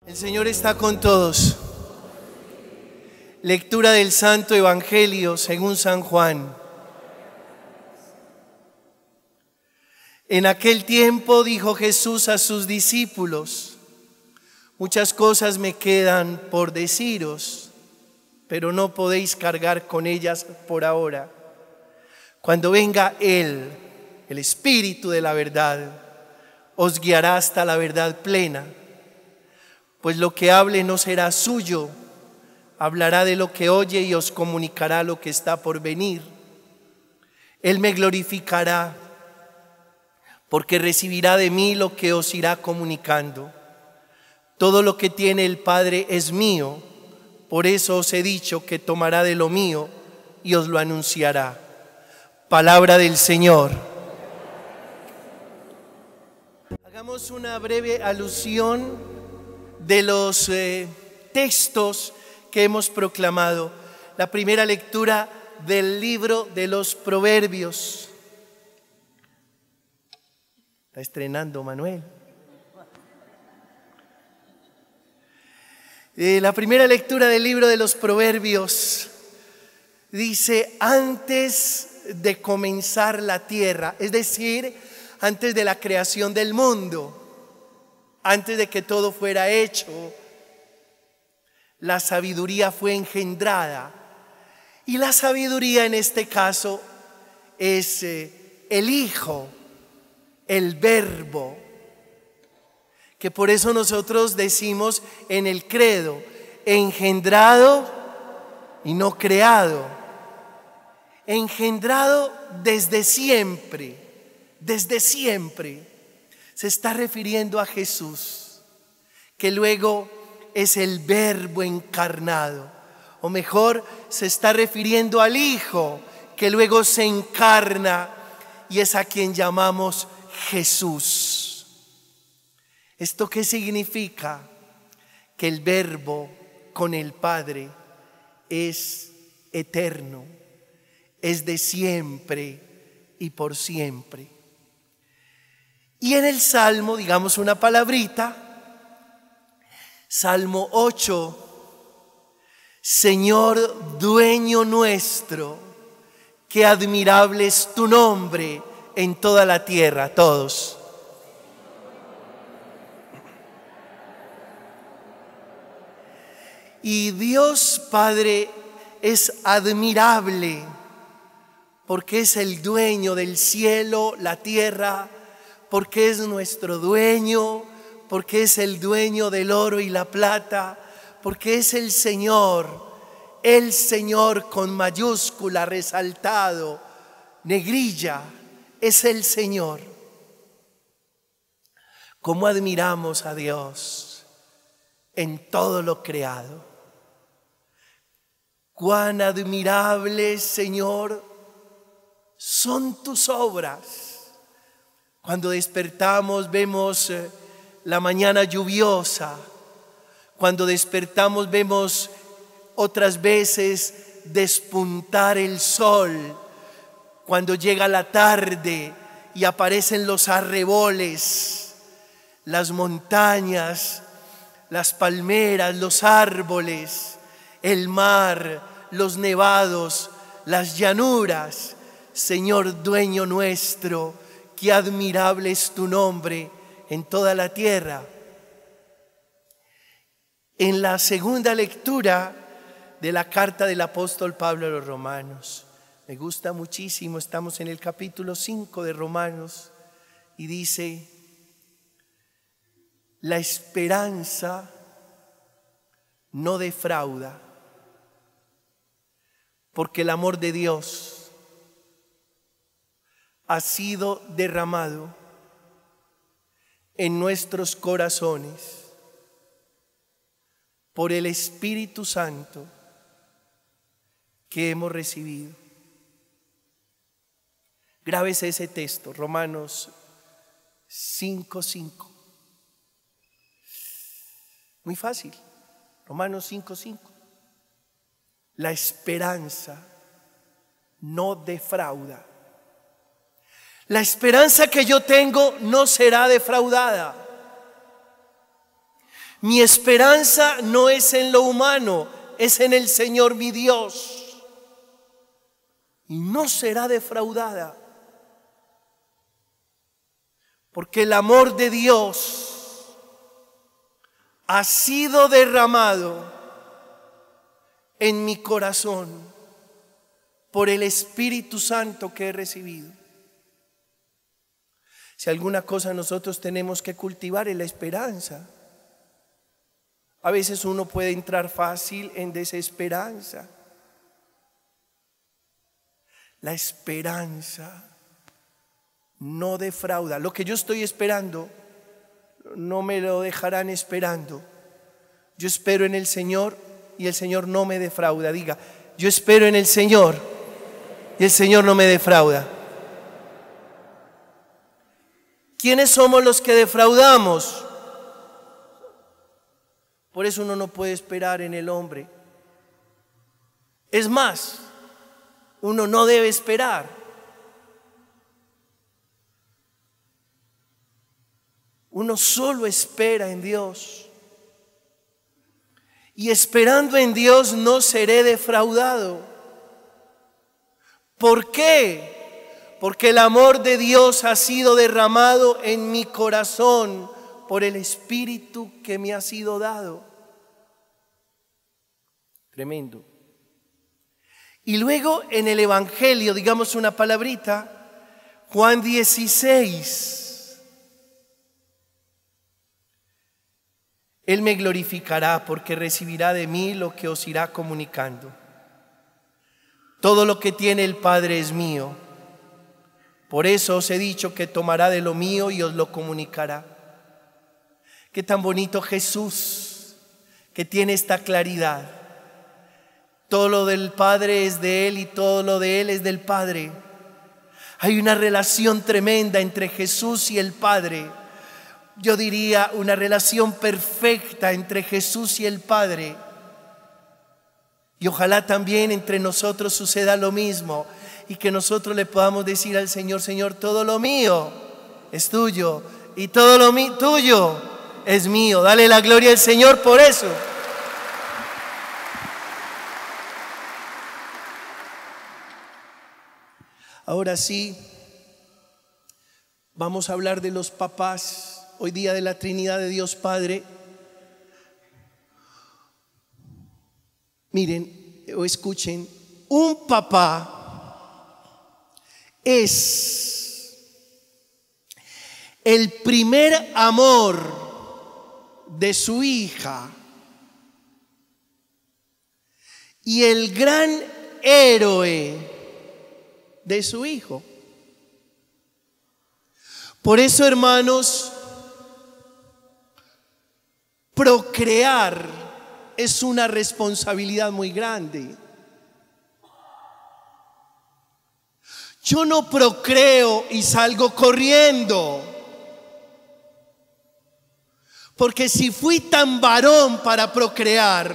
El Señor está con todos. Lectura del Santo Evangelio según San Juan. En aquel tiempo dijo Jesús a sus discípulos: muchas cosas me quedan por deciros, pero no podéis cargar con ellas por ahora. Cuando venga Él, el Espíritu de la verdad, os guiará hasta la verdad plena. Pues lo que hable no será suyo, hablará de lo que oye y os comunicará lo que está por venir. Él me glorificará, porque recibirá de mí lo que os irá comunicando. Todo lo que tiene el Padre es mío, por eso os he dicho que tomará de lo mío y os lo anunciará. Palabra del Señor. Hagamos una breve alusión de los textos que hemos proclamado. La primera lectura del libro de los Proverbios. Está estrenando Manuel. La primera lectura del libro de los Proverbios dice: antes de comenzar la tierra, es decir, antes de la creación del mundo, antes de que todo fuera hecho, la sabiduría fue engendrada. Y la sabiduría en este caso es el Hijo, el Verbo, que por eso nosotros decimos en el credo: engendrado y no creado. Engendrado desde siempre, desde siempre. Se está refiriendo a Jesús, que luego es el Verbo encarnado. O mejor, se está refiriendo al Hijo, que luego se encarna y es a quien llamamos Jesús. ¿Esto qué significa? Que el Verbo con el Padre es eterno, es de siempre y por siempre. Y en el Salmo, digamos una palabrita, Salmo 8, Señor dueño nuestro, qué admirable es tu nombre en toda la tierra. Todos. Y Dios Padre es admirable porque es el dueño del cielo, la tierra, porque es nuestro dueño, porque es el dueño del oro y la plata, porque es el Señor con mayúscula, resaltado, negrilla, es el Señor. ¿Cómo admiramos a Dios en todo lo creado? Cuán admirables, Señor, son tus obras. Cuando despertamos vemos la mañana lluviosa. Cuando despertamos vemos otras veces despuntar el sol. Cuando llega la tarde y aparecen los arreboles, las montañas, las palmeras, los árboles, el mar, los nevados, las llanuras. Señor dueño nuestro, qué admirable es tu nombre en toda la tierra. En la segunda lectura de la carta del apóstol Pablo a los Romanos, me gusta muchísimo, estamos en el capítulo 5 de Romanos, y dice: la esperanza no defrauda, porque el amor de Dios ha sido derramado en nuestros corazones por el Espíritu Santo que hemos recibido. Grábese ese texto, Romanos 5:5. Muy fácil, Romanos 5:5. La esperanza no defrauda. La esperanza que yo tengo no será defraudada. Mi esperanza no es en lo humano, es en el Señor mi Dios. Y no será defraudada. Porque el amor de Dios ha sido derramado en mi corazón por el Espíritu Santo que he recibido. Si alguna cosa nosotros tenemos que cultivar es la esperanza. A veces uno puede entrar fácil en desesperanza. La esperanza no defrauda. Lo que yo estoy esperando, no me lo dejarán esperando. Yo espero en el Señor y el Señor no me defrauda. Diga, yo espero en el Señor y el Señor no me defrauda. ¿Quiénes somos los que defraudamos? Por eso uno no puede esperar en el hombre. Es más, uno no debe esperar. Uno solo espera en Dios. Y esperando en Dios no seré defraudado. ¿Por qué? Porque el amor de Dios ha sido derramado en mi corazón por el Espíritu que me ha sido dado. Tremendo. Y luego en el Evangelio, digamos una palabrita, Juan 16. Él me glorificará porque recibirá de mí lo que os irá comunicando. Todo lo que tiene el Padre es mío. Por eso os he dicho que tomará de lo mío y os lo comunicará. Qué tan bonito Jesús, que tiene esta claridad. Todo lo del Padre es de Él y todo lo de Él es del Padre. Hay una relación tremenda entre Jesús y el Padre. Yo diría una relación perfecta entre Jesús y el Padre. Y ojalá también entre nosotros suceda lo mismo y que nosotros le podamos decir al Señor: Señor, todo lo mío es tuyo y todo lo tuyo es mío. Dale la gloria al Señor por eso. Ahora sí, vamos a hablar de los papás, hoy día de la Trinidad de Dios Padre. Miren o escuchen, un papá es el primer amor de su hija y el gran héroe de su hijo. Por eso, hermanos, procrear es una responsabilidad muy grande. Yo no procreo y salgo corriendo, porque si fui tan varón para procrear,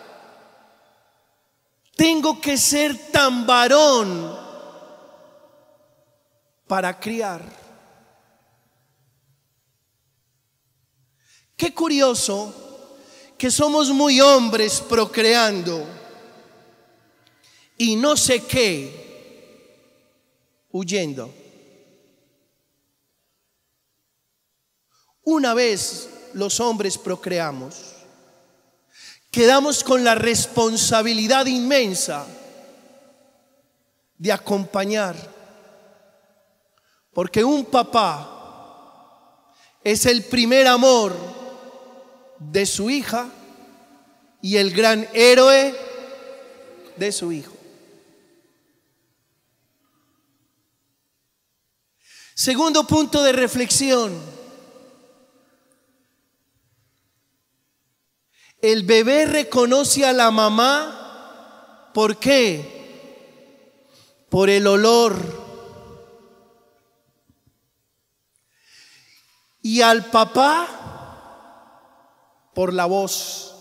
tengo que ser tan varón para criar. Qué curioso que somos muy hombres procreando y no sé qué huyendo. Una vez los hombres procreamos, quedamos con la responsabilidad inmensa de acompañar. Porque un papá es el primer amor de su hija y el gran héroe de su hijo. Segundo punto de reflexión. El bebé reconoce a la mamá. ¿Por qué? Por el olor. Y al papá por la voz.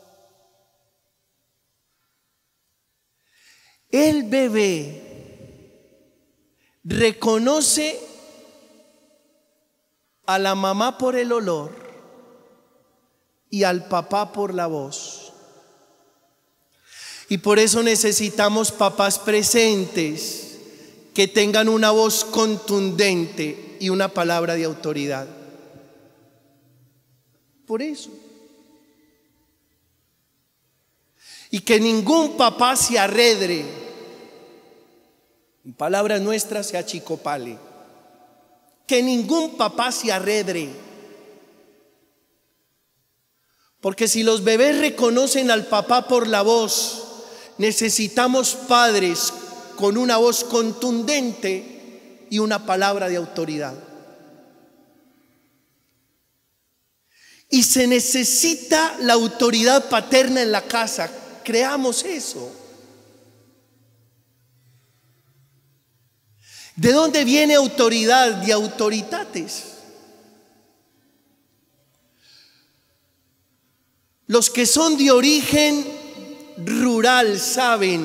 El bebé reconoce a la mamá por el olor y al papá por la voz. Y por eso necesitamos papás presentes que tengan una voz contundente y una palabra de autoridad. Por eso. Y que ningún papá se arredre, en palabras nuestras, se achicopale. Que ningún papá se arredre. Porque si los bebés reconocen al papá por la voz, necesitamos padres con una voz contundente y una palabra de autoridad. Y se necesita la autoridad paterna en la casa. Creamos eso. ¿De dónde viene autoridad? De autoritates. Los que son de origen rural saben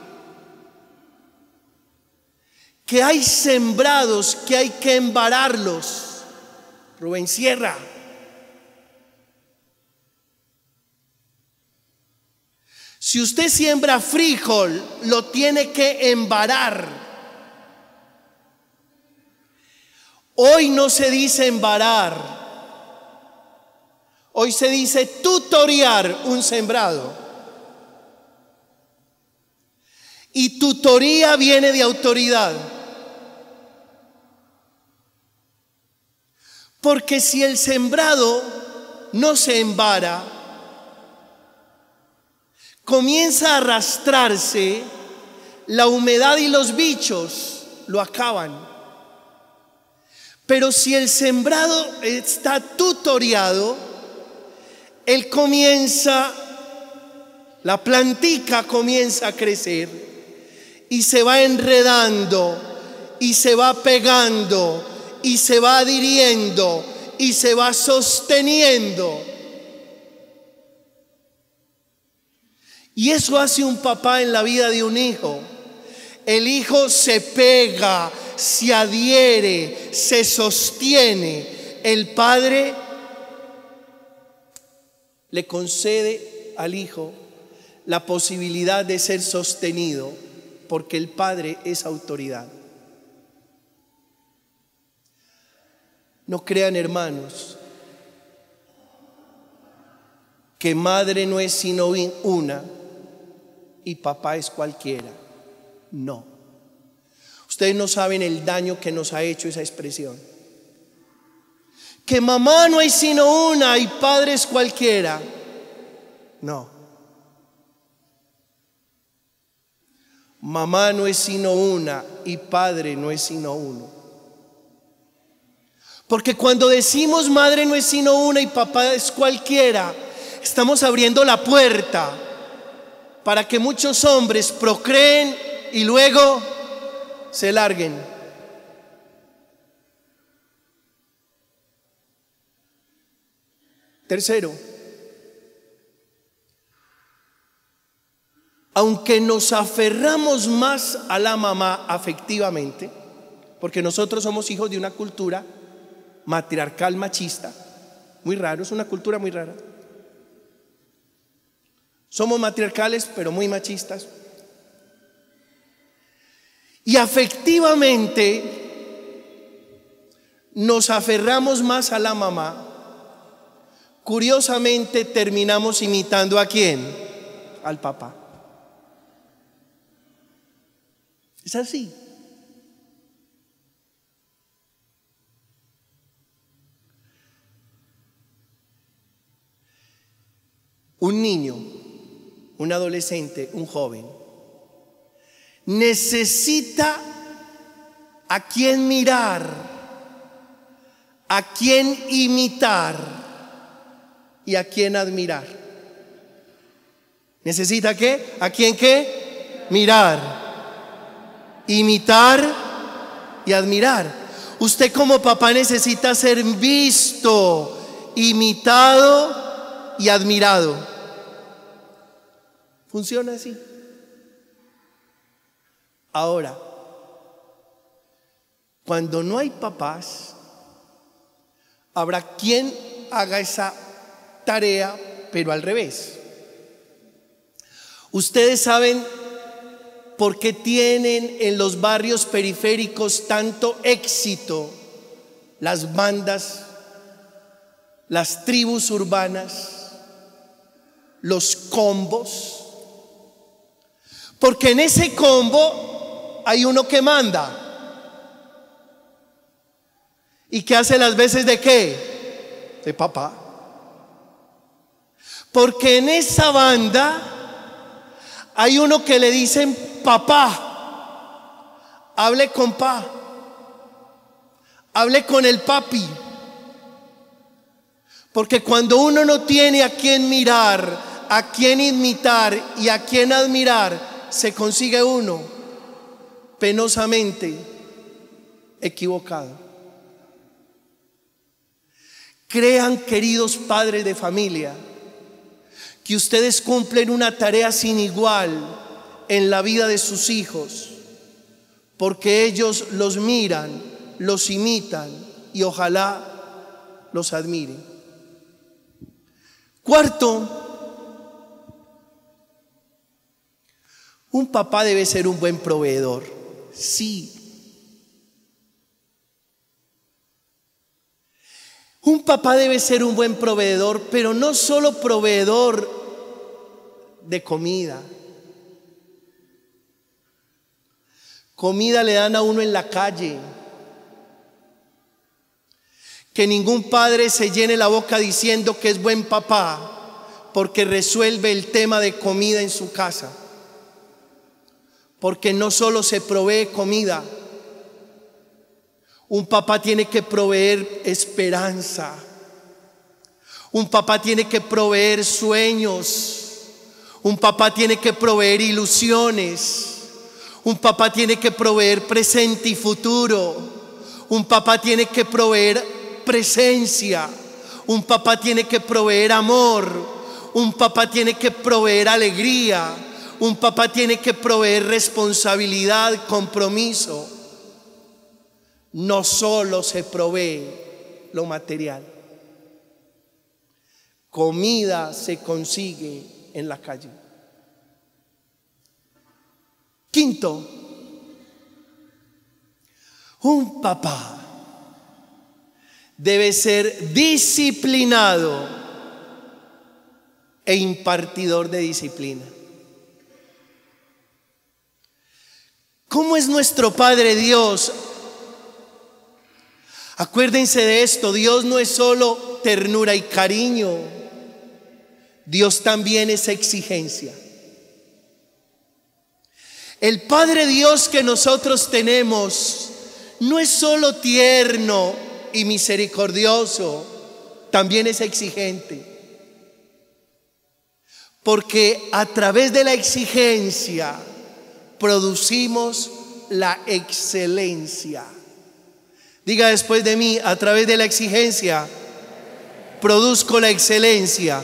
que hay sembrados que hay que embararlos. Rubén Sierra. Si usted siembra frijol, lo tiene que embarar. Hoy no se dice embarar, hoy se dice tutorear un sembrado. Y tutoría viene de autoridad. Porque si el sembrado no se embara, comienza a arrastrarse, la humedad y los bichos lo acaban. Pero si el sembrado está tutoreado, él comienza, la plantica comienza a crecer y se va enredando y se va pegando y se va adhiriendo y se va sosteniendo. Y eso hace un papá en la vida de un hijo. El hijo se pega, se adhiere, se sostiene. El padre le concede al hijo la posibilidad de ser sostenido, porque el padre es autoridad. No crean, hermanos, que madre no es sino una y papá es cualquiera. No. Ustedes no saben el daño que nos ha hecho esa expresión. Que mamá no es sino una y padre es cualquiera. No. Mamá no es sino una y padre no es sino uno. Porque cuando decimos madre no es sino una y papá es cualquiera, estamos abriendo la puerta para que muchos hombres procreen y luego se larguen. Tercero, aunque nos aferramos más a la mamá afectivamente, porque nosotros somos hijos de una cultura matriarcal machista, muy raro, es una cultura muy rara. Somos matriarcales, pero muy machistas. Y afectivamente nos aferramos más a la mamá. Curiosamente terminamos imitando ¿a quién? Al papá. Es así. Un niño, un adolescente, un joven, necesita a quién mirar, a quién imitar y a quién admirar. ¿Necesita qué? ¿A quién qué? Mirar, imitar y admirar. Usted como papá necesita ser visto, imitado y admirado. Funciona así. Ahora, cuando no hay papás, habrá quien haga esa tarea, pero al revés. Ustedes saben por qué tienen en los barrios periféricos tanto éxito las bandas, las tribus urbanas, los combos. Porque en ese combo hay uno que manda. ¿Y que hace las veces de qué? De papá. Porque en esa banda hay uno que le dicen papá. Hable con pa. Hable con el papi. Porque cuando uno no tiene a quién mirar, a quién imitar y a quién admirar, se consigue uno penosamente equivocado. Crean, queridos padres de familia, que ustedes cumplen una tarea sin igual en la vida de sus hijos, porque ellos los miran, los imitan y ojalá los admiren. Cuarto, un papá debe ser un buen proveedor. Sí. Un papá debe ser un buen proveedor, pero no solo proveedor de comida. Comida le dan a uno en la calle. Que ningún padre se llene la boca diciendo que es buen papá porque resuelve el tema de comida en su casa. Porque no solo se provee comida, un papá tiene que proveer esperanza, un papá tiene que proveer sueños, un papá tiene que proveer ilusiones, un papá tiene que proveer presente y futuro, un papá tiene que proveer presencia, un papá tiene que proveer amor, un papá tiene que proveer alegría, un papá tiene que proveer responsabilidad, compromiso. No solo se provee lo material. Comida se consigue en la calle. Quinto, un papá debe ser disciplinado e impartidor de disciplina. ¿Cómo es nuestro Padre Dios? Acuérdense de esto, Dios no es solo ternura y cariño, Dios también es exigencia. El Padre Dios que nosotros tenemos no es solo tierno y misericordioso, también es exigente. Porque a través de la exigencia producimos la excelencia. Diga después de mí, a través de la exigencia produzco la excelencia.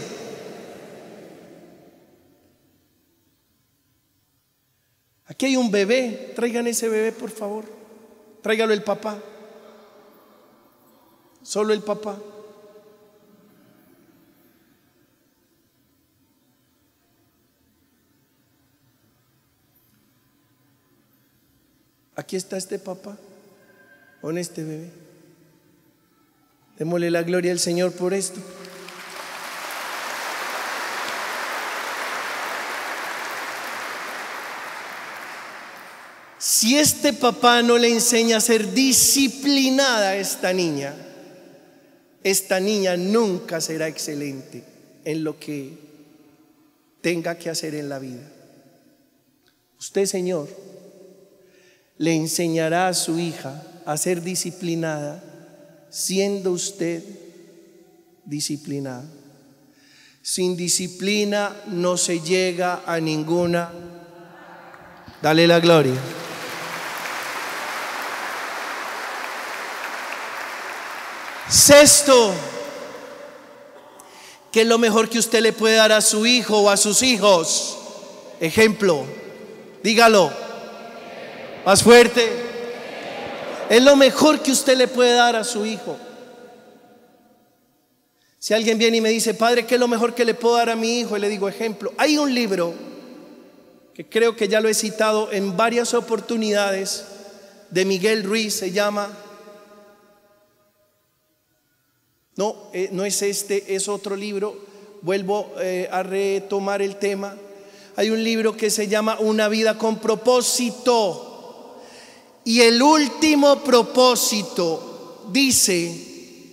Aquí hay un bebé, traigan ese bebé por favor, tráigalo el papá, solo el papá. Aquí está este papá con este bebé. Démosle la gloria al Señor por esto. Si este papá no le enseña a ser disciplinada a esta niña nunca será excelente en lo que tenga que hacer en la vida. Usted, Señor, le enseñará a su hija a ser disciplinada, siendo usted disciplinado. Sin disciplina no se llega a ninguna. Dale la gloria. Sexto, ¿qué es lo mejor que usted le puede dar a su hijo o a sus hijos? Ejemplo, dígalo más fuerte. Es lo mejor que usted le puede dar a su hijo. Si alguien viene y me dice, padre, ¿qué es lo mejor que le puedo dar a mi hijo? Y le digo, ejemplo. Hay un libro que creo que ya lo he citado en varias oportunidades, de Miguel Ruiz, se llama, no es este, es otro libro, vuelvo a retomar el tema. Hay un libro que se llama Una vida con propósito, y el último propósito dice: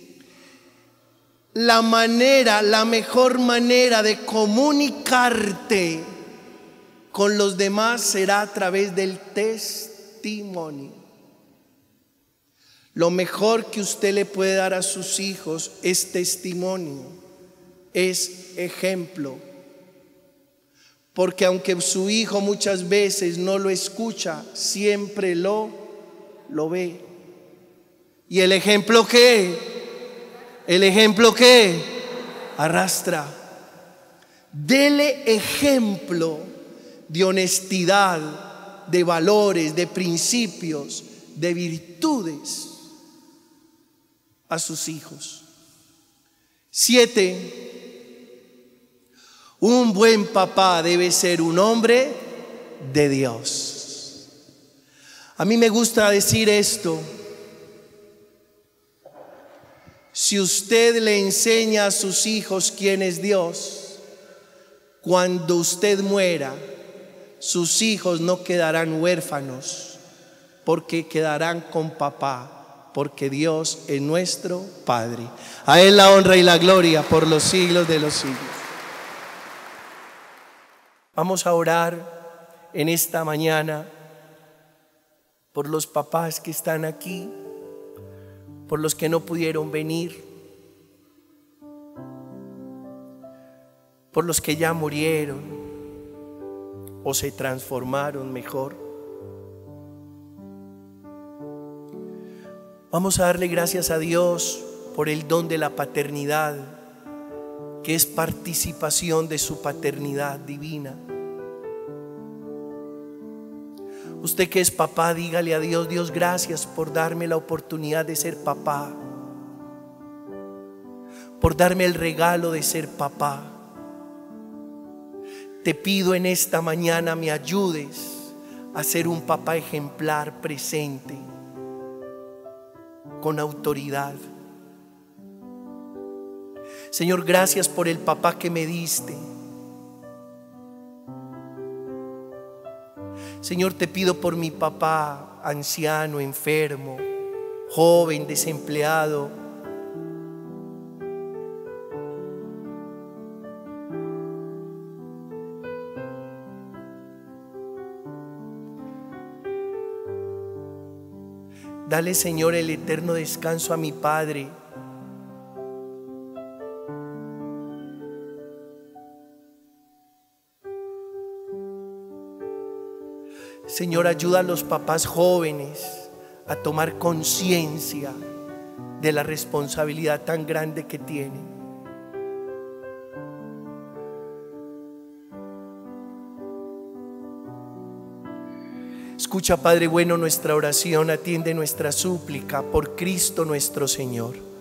la mejor manera de comunicarte con los demás será a través del testimonio. Lo mejor que usted le puede dar a sus hijos es testimonio, es ejemplo. Porque aunque su hijo muchas veces no lo escucha, siempre lo ve. ¿Y el ejemplo qué? El ejemplo que arrastra. Dele ejemplo de honestidad, de valores, de principios, de virtudes a sus hijos. 7. Un buen papá debe ser un hombre de Dios. A mí me gusta decir esto. Si usted le enseña a sus hijos quién es Dios, cuando usted muera, sus hijos no quedarán huérfanos, porque quedarán con papá, porque Dios es nuestro Padre. A Él la honra y la gloria por los siglos de los siglos. Vamos a orar en esta mañana por los papás que están aquí, por los que no pudieron venir, por los que ya murieron o se transformaron mejor. Vamos a darle gracias a Dios por el don de la paternidad, que es participación de su paternidad divina. Usted que es papá, dígale a Dios: Dios, gracias por darme la oportunidad de ser papá, por darme el regalo de ser papá. Te pido en esta mañana me ayudes a ser un papá ejemplar, presente, con autoridad. Señor, gracias por el papá que me diste. Señor, te pido por mi papá anciano, enfermo, joven, desempleado. Dale, Señor, el eterno descanso a mi padre. Señor, ayuda a los papás jóvenes a tomar conciencia de la responsabilidad tan grande que tienen. Escucha, Padre bueno, nuestra oración, atiende nuestra súplica por Cristo nuestro Señor.